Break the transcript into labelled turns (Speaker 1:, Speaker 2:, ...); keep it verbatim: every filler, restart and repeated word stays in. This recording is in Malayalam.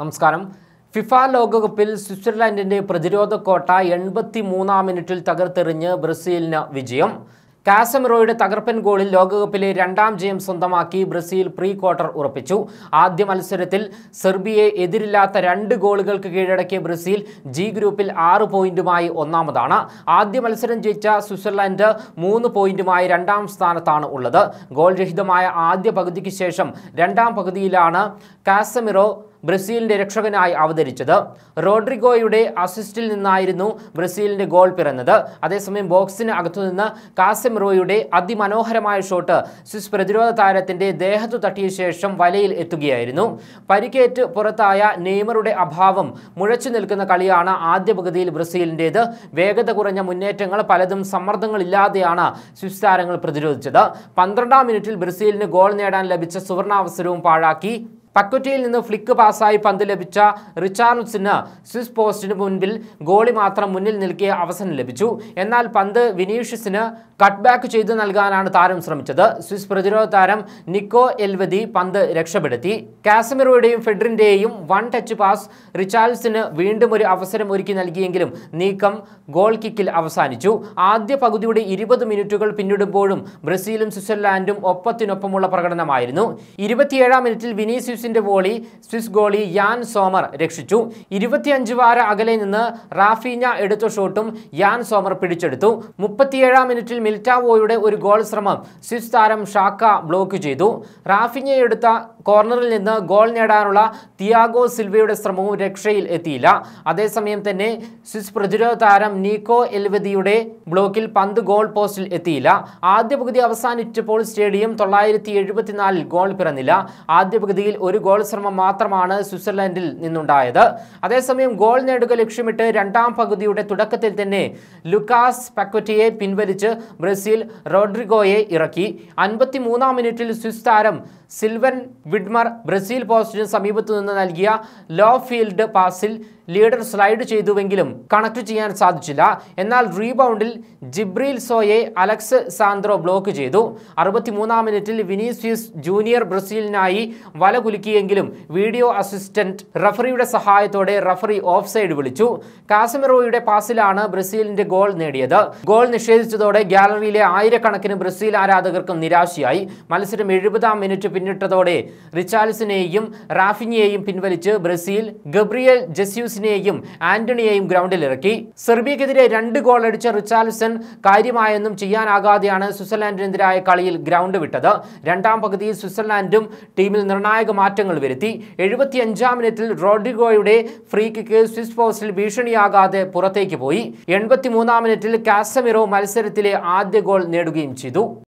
Speaker 1: നമസ്കാരം. ഫിഫ ലോകകപ്പിൽ സ്വിറ്റ്സർലൻഡിന്റെ പ്രതിരോധ കോട്ട എൺപത്തിമൂന്നാം മിനിറ്റിൽ തകർത്തെറിഞ്ഞ് ബ്രസീലിന് വിജയം. കാസമിറോയുടെ തകർപ്പൻ ഗോളിൽ ലോകകപ്പിലെ രണ്ടാം ജയം സ്വന്തമാക്കി ബ്രസീൽ പ്രീ ക്വാർട്ടർ ഉറപ്പിച്ചു. ആദ്യ മത്സരത്തിൽ സെർബിയയെ എതിരില്ലാത്ത രണ്ട് ഗോളുകൾക്ക് കീഴടക്കിയ ബ്രസീൽ ജി ഗ്രൂപ്പിൽ ആറ് പോയിന്റുമായി ഒന്നാമതാണ്. ആദ്യ മത്സരം ജയിച്ച സ്വിറ്റ്സർലൻഡ് മൂന്ന് പോയിന്റുമായി രണ്ടാം സ്ഥാനത്താണ് ഉള്ളത്. ഗോൾ രഹിതമായ ആദ്യ പകുതിക്ക് ശേഷം രണ്ടാം പകുതിയിലാണ് കാസമിറോ ബ്രസീലിന്റെ രക്ഷകനായി അവതരിച്ചത്. റോഡ്രിഗോയുടെ അസിസ്റ്റിൽ നിന്നായിരുന്നു ബ്രസീലിന്റെ ഗോൾ പിറന്നത്. അതേസമയം ബോക്സിന് അകത്തുനിന്ന് കാസമിറോയുടെ അതിമനോഹരമായ ഷോട്ട് സ്വിസ് പ്രതിരോധ താരത്തിന്റെ ദേഹത്തു തട്ടിയ ശേഷം വലയിൽ എത്തുകയായിരുന്നു. പരിക്കേറ്റ് പുറത്തായ നെയ്മറുടെ അഭാവം മുഴച്ചു നിൽക്കുന്ന കളിയാണ് ആദ്യ പകുതിയിൽ ബ്രസീലിന്റേത്. വേഗത കുറഞ്ഞ മുന്നേറ്റങ്ങൾ പലതും സമ്മർദ്ദങ്ങളില്ലാതെയാണ് സ്വിസ് താരങ്ങൾ പ്രതിരോധിച്ചത്. പന്ത്രണ്ടാം മിനിറ്റിൽ ബ്രസീലിന് ഗോൾ നേടാൻ ലഭിച്ച സുവർണാവസരവും പാഴാക്കി. പക്വറ്റയിൽ നിന്ന് ഫ്ലിക്ക് പാസ്സായി പന്ത് ലഭിച്ച റിച്ചാർഡ്സന് സ്വിസ് പോസ്റ്റിന് മുൻപിൽ ഗോളി മാത്രം മുന്നിൽ നിൽക്കിയ അവസരം ലഭിച്ചു. എന്നാൽ പന്ത് വിനീഷ്യസിന് കട്ട് ബാക്ക് ചെയ്തു നൽകാനാണ് താരം ശ്രമിച്ചത്. സ്വിസ് പ്രതിരോധ താരം നിക്കോ എൽവദി പന്ത് രക്ഷപ്പെടുത്തി. കാസമിറോയുടെയും ഫെഡറിന്റെയും വൺ ടച്ച് പാസ് റിച്ചാർഡ്സന് വീണ്ടും ഒരു അവസരം ഒരുക്കി നൽകിയെങ്കിലും നീക്കം ഗോൾ കിക്കിൽ അവസാനിച്ചു. ആദ്യ പകുതിയുടെ ഇരുപത് മിനിറ്റുകൾ പിന്നിടുമ്പോഴും ബ്രസീലും സ്വിറ്റ്സർലാൻഡും ഒപ്പത്തിനൊപ്പമുള്ള പ്രകടനമായിരുന്നു. ഇരുപത്തിയേഴാം മിനിറ്റിൽ വിനീഷ്യസ് വോളി സ്വിസ് ഗോളി യാൻ സോമർ രക്ഷിച്ചു. ഇരുപത്തിയഞ്ച് വാര അകലെ നിന്ന് റാഫീഞ്ഞ എടുത്ത ഷോട്ടും യാൻ സോമർ പിടിച്ചെടുത്തു. മുപ്പത്തിയേഴാം മിനിറ്റിൽ മിൽറ്റാവോയുടെ ഒരു ഗോൾ ശ്രമം സ്വിസ് താരം ഷാക്ക ബ്ലോക്ക് ചെയ്തു. റാഫീഞ്ഞ എടുത്ത കോർണറിൽ നിന്ന് ഗോൾ നേടാനുള്ള തിയാഗോ സിൽവയുടെ ശ്രമവും രക്ഷയിൽ എത്തിയില്ല. അതേസമയം തന്നെ സ്വിസ് പ്രതിരോധ താരം നിക്കോ എൽവദിയുടെ ബ്ലോക്കിൽ പന്ത് ഗോൾ പോസ്റ്റിൽ എത്തിയില്ല. ആദ്യ പകുതി അവസാനിച്ചപ്പോൾ സ്റ്റേഡിയം തൊള്ളായിരത്തി എഴുപത്തിനാലിൽ ഗോൾ പിറന്നില്ല. ആദ്യ പകുതിയിൽ ഒരു ഗോൾ ശ്രമം മാത്രമാണ് സ്വിറ്റ്സർലൻഡിൽ നിന്നുണ്ടായത്. അതേസമയം ഗോൾ നേടുക ലക്ഷ്യമിട്ട് രണ്ടാം പകുതിയുടെ തുടക്കത്തിൽ തന്നെ ലുക്കാസ് പക്വറ്റയെ പിൻവലിച്ച് ബ്രസീൽ റോഡ്രിഗോയെ ഇറക്കി. അൻപത്തിമൂന്നാം മിനിറ്റിൽ സ്വിസ് താരം സിൽവൻ വിഡ്മർ ബ്രസീൽ പോസ്റ്റിന് സമീപത്തു നിന്ന് നൽകിയ ലോ ഫീൽഡ് പാസിൽ ലീഡർ സ്ലൈഡ് ചെയ്തുവെങ്കിലും കണക്ട് ചെയ്യാൻ സാധിച്ചില്ല. എന്നാൽ റീബൗണ്ടിൽ ജിബ്രീൽ സോയെ അലക്സ് സാന്ദ്രോ ബ്ലോക്ക് ചെയ്തു. അറുപത്തിമൂന്നാം മിനിറ്റിൽ വിനീഷ്യസ് ജൂനിയർ ബ്രസീലിനായി വല കുലുക്കിയെങ്കിലും വീഡിയോ അസിസ്റ്റന്റ് റഫറിയുടെ സഹായത്തോടെ റഫറി ഓഫ് സൈഡ് വിളിച്ചു. കാസമിറോയുടെ പാസിലാണ് ബ്രസീലിന്റെ ഗോൾ നേടിയത്. ഗോൾ നിഷേധിച്ചതോടെ ഗാലറിയിലെ ആയിരക്കണക്കിന് ബ്രസീൽ ആരാധകർക്കും നിരാശയായി. മത്സരം എഴുപതാം മിനിറ്റ് പിന്നിട്ടതോടെ റിച്ചാർഡ്സനെയും റാഫിഞ്ഞയെയും പിൻവലിച്ച് ബ്രസീൽ ഗബ്രിയേൽ ജെസ്യൂസിനെയും ആന്റണിയെയും ഗ്രൗണ്ടിലിറക്കി. സെർബിയക്കെതിരെ രണ്ട് ഗോൾ അടിച്ച റിച്ചാർഡ്സൺ കാര്യമായൊന്നും ചെയ്യാനാകാതെയാണ് സ്വിറ്റ്സർലാൻഡിനെതിരായ കളിയിൽ ഗ്രൗണ്ട് വിട്ടത്. രണ്ടാം പകുതിയിൽ സ്വിറ്റ്സർലാൻഡും ടീമിൽ നിർണായക മാറ്റങ്ങൾ വരുത്തി. എഴുപത്തിയഞ്ചാം മിനിറ്റിൽ റോഡ്രിഗോയുടെ ഫ്രീ കിക്ക് സ്വിസ് പോസ്റ്റിൽ ഭീഷണിയാകാതെ പുറത്തേക്ക് പോയി. എൺപത്തിമൂന്നാം മിനിറ്റിൽ കാസമിറോ മത്സരത്തിലെ ആദ്യ ഗോൾ നേടുകയും ചെയ്തു.